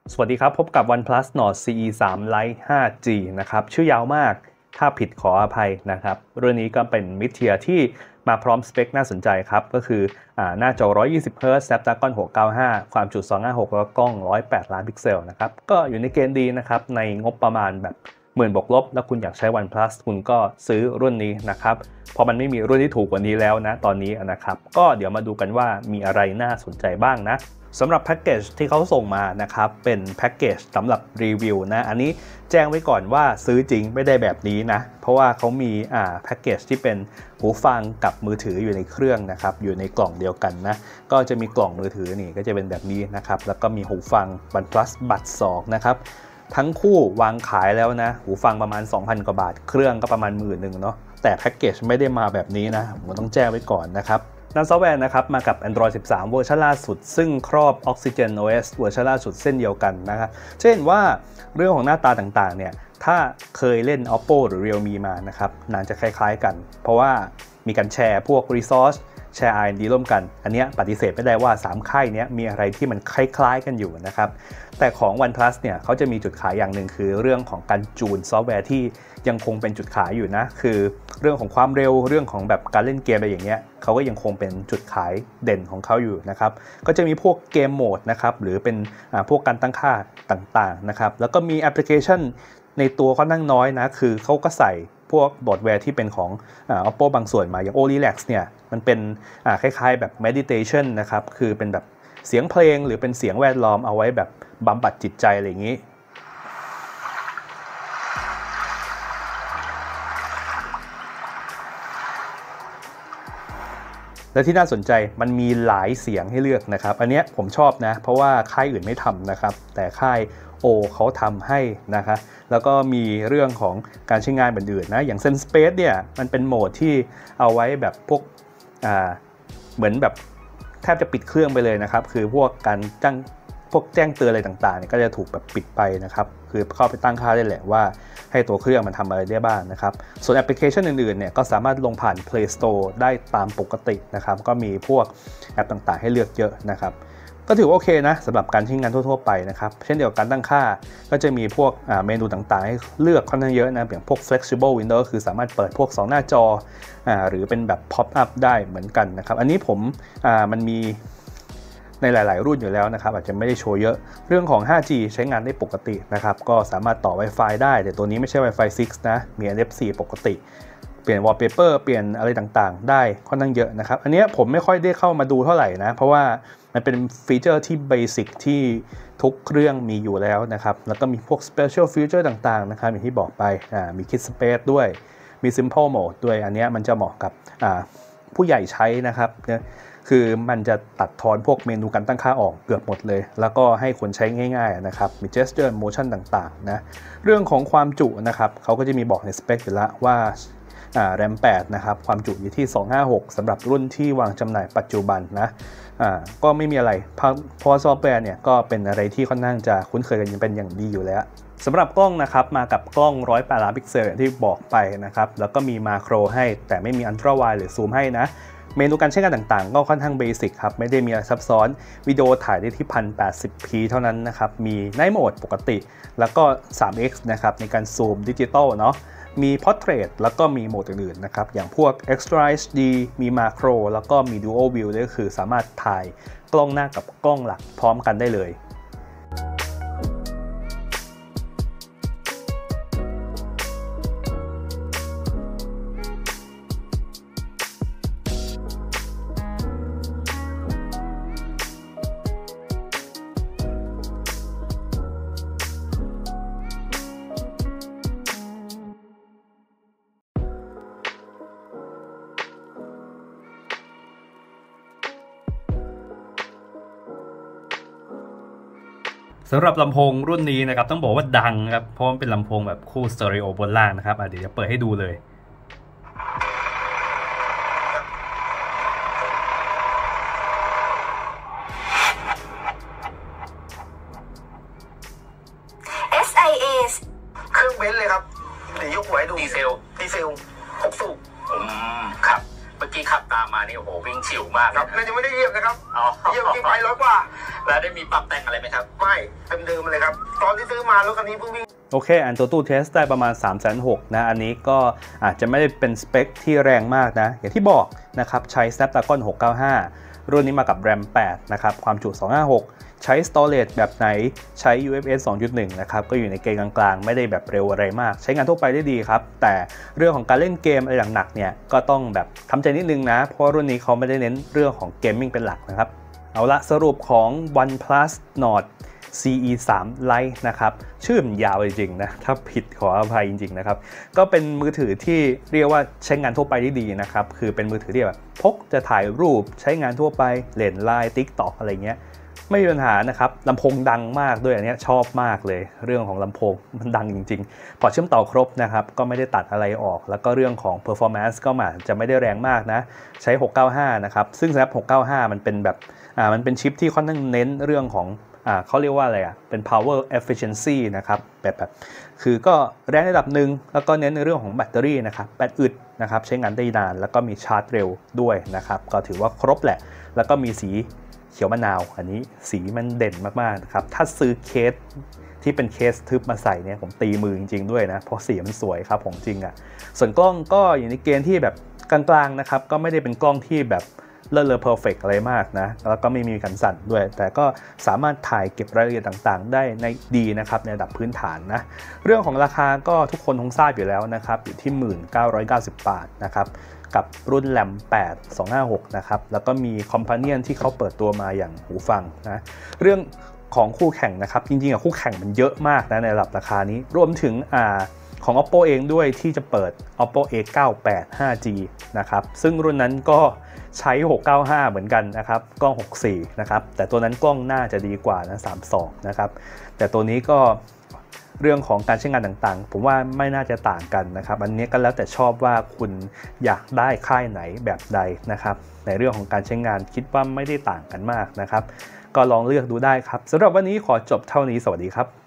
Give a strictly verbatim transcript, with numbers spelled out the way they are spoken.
สวัสดีครับพบกับ OnePlus Nord ซี อี ทรี Lite ไฟว์ จี นะครับชื่อยาวมากถ้าผิดขออภัยนะครับเรื่องนี้ก็เป็น Mid Tier ที่มาพร้อมสเปคน่าสนใจครับก็คืออ่าหน้าจอหนึ่งร้อยยี่สิบเฮิร์ตซ์ Snapdragon หกเก้าห้าความจุสองห้าหกแล้วก็กล้องหนึ่งร้อยแปดล้านพิกเซลนะครับก็อยู่ในเกณฑ์ดีนะครับในงบประมาณแบบหมื่นบวกลบแล้วคุณอยากใช้ OnePlus คุณก็ซื้อรุ่นนี้นะครับเพราะมันไม่มีรุ่นที่ถูกกว่านี้แล้วนะตอนนี้นะครับก็เดี๋ยวมาดูกันว่ามีอะไรน่าสนใจบ้างนะสำหรับแพ็กเกจที่เขาส่งมานะครับเป็นแพ็กเกจสำหรับรีวิวนะอันนี้แจ้งไว้ก่อนว่าซื้อจริงไม่ได้แบบนี้นะเพราะว่าเขามีอ่าแพ็กเกจที่เป็นหูฟังกับมือถืออยู่ในเครื่องนะครับอยู่ในกล่องเดียวกันนะก็จะมีกล่องมือถือนี่ก็จะเป็นแบบนี้นะครับแล้วก็มีหูฟัง OnePlus Buds สองนะครับทั้งคู่วางขายแล้วนะหูฟังประมาณ สองพัน กว่าบาทเครื่องก็ประมาณหมื่นหนึ่งเนาะแต่แพ็กเกจไม่ได้มาแบบนี้นะผมต้องแจ้งไว้ก่อนนะครับด้านซอฟต์แวร์นะครับมากับ Android สิบสาม เวอร์ชันล่าสุดซึ่งครอบ Oxygen โอ เอส เวอร์ชันล่าสุดเส้นเดียวกันนะครับเช่นว่าเรื่องของหน้าตาต่างๆเนี่ยถ้าเคยเล่น Oppo หรือ Realme มานะครับน่าจะคล้ายๆกันเพราะว่ามีการแชร์พวก Resource แชร์ อาร์ แอนด์ ดี ร่วมกันอันนี้ปฏิเสธไม่ได้ว่าสามค่ายนี้มีอะไรที่มันคล้ายๆกันอยู่นะครับแต่ของ OnePlus เนี่ยเขาจะมีจุดขายอย่างหนึ่งคือเรื่องของการจูนซอฟต์แวร์ที่ยังคงเป็นจุดขายอยู่นะคือเรื่องของความเร็วเรื่องของแบบการเล่นเกมอะไรอย่างเงี้ยเขาก็ยังคงเป็นจุดขายเด่นของเขาอยู่นะครับก็จะมีพวกเกมโหมดนะครับหรือเป็นพวกการตั้งค่าต่างๆนะครับแล้วก็มีแอปพลิเคชันในตัวค่อนข้างน้อยนะคือเขาก็ใส่พวกบอร์ดแวร์ที่เป็นของ Oppo บางส่วนมาอย่าง O-Relax เนี่ยมันเป็นคล้ายๆแบบ meditation นะครับคือเป็นแบบเสียงเพลงหรือเป็นเสียงแวดล้อมเอาไว้แบบบำบัดจิตใจอะไรอย่างนี้และที่น่าสนใจมันมีหลายเสียงให้เลือกนะครับอันนี้ผมชอบนะเพราะว่าค่ายอื่นไม่ทำนะครับแต่ค่ายโอเขาทำให้นะครับแล้วก็มีเรื่องของการใช้งานแบบอื่นนะอย่าง Zen Space เนี่ยมันเป็นโหมดที่เอาไว้แบบพวกอ่าเหมือนแบบแทบจะปิดเครื่องไปเลยนะครับคือพวกการจ้างพวกแจ้งเตือนอะไรต่างๆเนี่ยก็จะถูกแบบปิดไปนะครับคือเข้าไปตั้งค่าได้แหละว่าให้ตัวเครื่องมันทำอะไรได้บ้างนะครับส่วนแอปพลิเคชันอื่นๆเนี่ยก็สามารถลงผ่าน Play Store ได้ตามปกตินะครับก็มีพวกแอปต่างๆให้เลือกเยอะนะครับก็ถือว่าโอเคนะสำหรับการใช้งานทั่วๆไปนะครับเช่นเดียวกันตั้งค่าก็จะมีพวกเมนูต่างๆให้เลือกค่อนข้างเยอะนะอย่างพวก flexible window คือสามารถเปิดพวกสองหน้าจอหรือเป็นแบบ pop up ได้เหมือนกันนะครับอันนี้ผมมันมีในหลายๆรุ่นอยู่แล้วนะครับอาจจะไม่ได้โชว์เยอะเรื่องของ ไฟว์ จี ใช้งานได้ปกตินะครับก็สามารถต่อ Wi-Fi ได้แต่ตัวนี้ไม่ใช่ Wi-Fi ซิกซ์ นะมี เอ็น เอฟ ซี ปกติเปลี่ยน wallpaper เปลี่ยนอะไรต่างๆได้ค่อนข้างเยอะนะครับอันนี้ผมไม่ค่อยได้เข้ามาดูเท่าไหร่นะเพราะว่ามันเป็นฟีเจอร์ที่เบสิกที่ทุกเครื่องมีอยู่แล้วนะครับแล้วก็มีพวก special feature ต่างๆนะครับอย่างที่บอกไปมี Kit Space ด้วยมี Simple Mode ด้วยอันนี้มันจะเหมาะกับผู้ใหญ่ใช้นะครับคือมันจะตัดทอนพวกเมนูการตั้งค่าออกเกือบหมดเลยแล้วก็ให้คนใช้ง่ายๆนะครับมี gesture motion ต่างๆนะเรื่องของความจุนะครับเขาก็จะมีบอกในสเปคอยู่แล้วว่าแรมแปดนะครับความจุอยู่ที่สองห้าหกสำหรับรุ่นที่วางจำหน่ายปัจจุบันนะอ่าก็ไม่มีอะไรเพราะซอฟต์แวร์เนี่ยก็เป็นอะไรที่ค่อนข้างจะคุ้นเคยกันเป็นอย่างดีอยู่แล้วสำหรับกล้องนะครับมากับกล้องหนึ่งร้อยแปดล้านพิกเซลอย่างที่บอกไปนะครับแล้วก็มีมาโครให้แต่ไม่มีอัลตร้าไวด์หรือซูมให้นะเมนูการใช้งานต่างๆก็ค่อนข้างเบสิกครับไม่ได้มีอะไรซับซ้อนวิดีโอถ่ายได้ที่ หนึ่งพันแปดสิบพี เท่านั้นนะครับมี Night Mode ปกติแล้วก็ ทรี เอ็กซ์ นะครับในการซูมดิจิตอลเนาะมี Portrait แล้วก็มีโหมดอื่นๆนะครับอย่างพวก Extra เอช ดี มีมาโครแล้วก็มี Dual View ก็คือสามารถถ่ายกล้องหน้ากับกล้องหลักพร้อมกันได้เลยสำหรับลำโพงรุ่นนี้นะครับต้องบอกว่าดังครับเพราะมันเป็นลำโพงแบบคู่สเตอริโอบนล่างนะครับเดี๋ยวจะเปิดให้ดูเลยเอส ไอ เอเครื่องเบนซ์เลยครับเดี๋ยวยกหัวให้ดูดีเซลดีเซลหกสูบอืมครับเมื่อกี้ขับตามมานี่โอ้โหวิ่งฉิวมากครับนั่นยังไม่ได้เยียบนะครับอ๋อเยียบจริงไปร้อยกว่าแล้วได้มีปรับแต่งอะไรไหมครับไม่เดิมๆเลยครับตอนที่ซื้อมารถคันนี้เพิ่งวิ่งโอเคอันตัวตู้เทสได้ประมาณ สามแสนหกพัน นะอันนี้ก็อาจจะไม่ได้เป็นสเปคที่แรงมากนะอย่างที่บอกนะครับใช้ Snapdragon หกเก้าห้ารุ่นนี้มากับ แรม แปดนะครับความจุสองร้อยห้าสิบหกใช้ storage แบบไหนใช้ ยู เอฟ เอส สองจุดหนึ่ง นะครับก็อยู่ในเกณฑ์กลางๆไม่ได้แบบเร็วอะไรมากใช้งานทั่วไปได้ดีครับแต่เรื่องของการเล่นเกมอะไรหนักๆเนี่ยก็ต้องแบบทำใจนิดนึงนะเพราะรุ่นนี้เขาไม่ได้เน้นเรื่องของเกมมิ่งเป็นหลักนะครับเอาละสรุปของ OnePlus Nord ซี อี ทรี Lite นะครับชื่อมันยาวจริงๆนะถ้าผิดขออภัยจริงๆนะครับก็เป็นมือถือที่เรียกว่าใช้งานทั่วไปได้ดีนะครับคือเป็นมือถือที่แบบพกจะถ่ายรูปใช้งานทั่วไปเล่นไลน์ TikTok อะไรเงี้ยไม่มีปัญหานะครับลำโพงดังมากด้วยอันนี้ชอบมากเลยเรื่องของลำโพงมันดังจริงๆพอเชื่อมต่อครบนะครับก็ไม่ได้ตัดอะไรออกแล้วก็เรื่องของ performance ก็อาจจะไม่ได้แรงมากนะใช้หกเก้าห้านะครับซึ่งสำหรับหกเก้าห้ามันเป็นแบบอ่ามันเป็นชิปที่ค่อนข้างเน้นเรื่องของอ่าเขาเรียกว่าอะไรอ่ะเป็น power efficiency นะครับแบบแบบคือก็แรงระดับหนึ่งแล้วก็เน้นในเรื่องของแบตเตอรี่นะครับแบตอึดนะครับใช้งานได้นานแล้วก็มีชาร์จเร็วด้วยนะครับก็ถือว่าครบแหละแล้วก็มีสีเขียวมะนาวอันนี้สีมันเด่นมากๆนะครับถ้าซื้อเคสที่เป็นเคสทึบมาใส่เนี่ยผมตีมือจริงๆด้วยนะเพราะสีมันสวยครับของจริงอ่ะส่วนกล้องก็อยู่ในเกณฑ์ที่แบบกลางๆนะครับก็ไม่ได้เป็นกล้องที่แบบเลิศเลอเพอร์เฟกต์อะไรมากนะแล้วก็ไม่มีกันสั่นด้วยแต่ก็สามารถถ่ายเก็บรายละเอียดต่างๆได้ในดีนะครับในระดับพื้นฐานนะเรื่องของราคาก็ทุกคนคงทราบอยู่แล้วนะครับอยู่ที่ หนึ่งพันเก้าร้อยเก้าสิบ บาทนะครับกับรุ่น แรม แปด สองห้าหกนะครับแล้วก็มีคอมพานียนที่เขาเปิดตัวมาอย่างหูฟังนะเรื่องของคู่แข่งนะครับจริงๆคู่แข่งมันเยอะมากนะในระดับราคานี้รวมถึงอ่าของ Oppo เองด้วยที่จะเปิด Oppo เอ เก้าแปด ห้าจี นะครับซึ่งรุ่นนั้นก็ใช้หกเก้าห้าเหมือนกันนะครับกล้องหกสี่นะครับแต่ตัวนั้นกล้องน่าจะดีกว่านะสามสิบสองนะครับแต่ตัวนี้ก็เรื่องของการใช้งานต่างๆผมว่าไม่น่าจะต่างกันนะครับอันนี้ก็แล้วแต่ชอบว่าคุณอยากได้ค่ายไหนแบบใดนะครับในเรื่องของการใช้งานคิดว่าไม่ได้ต่างกันมากนะครับก็ลองเลือกดูได้ครับสำหรับวันนี้ขอจบเท่านี้สวัสดีครับ